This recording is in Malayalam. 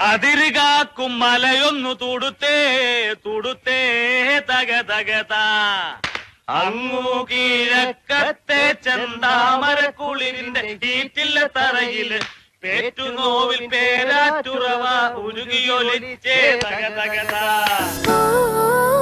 അതിരുകാക്കും മലയൊന്നു തുടുത്തേ തുടുത്തേ തക തകത അങ്ങു കിഴക്കത്തെ ചെന്താമരക്കുളിരിന്റെ ഈറ്റില്ല തറയില് പേറ്റുനോവിൽ പേരാറ്റുറവ ഉരുകിയൊലിച്ചേ തക തകത